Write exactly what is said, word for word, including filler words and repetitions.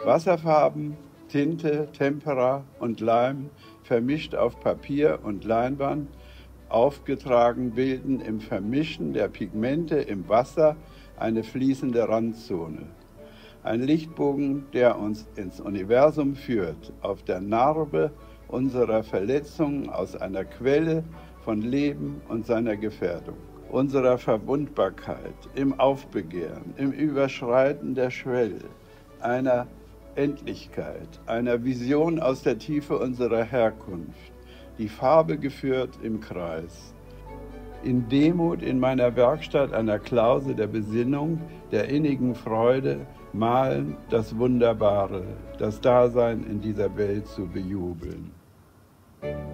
Wasserfarben, Tinte, Tempera und Leim vermischt auf Papier und Leinwand aufgetragen bilden im Vermischen der Pigmente im Wasser eine fließende Randzone. Ein Lichtbogen, der uns ins Universum führt, auf der Narbe unserer Verletzungen aus einer Quelle von Leben und seiner Gefährdung, unserer Verwundbarkeit, im Aufbegehren, im Überschreiten der Schwelle, einer Endlichkeit, einer Vision aus der Tiefe unserer Herkunft, die Farbe geführt im Kreis. In Demut in meiner Werkstatt einer Klause der Besinnung, der innigen Freude, malen das Wunderbare, das Dasein in dieser Welt zu bejubeln.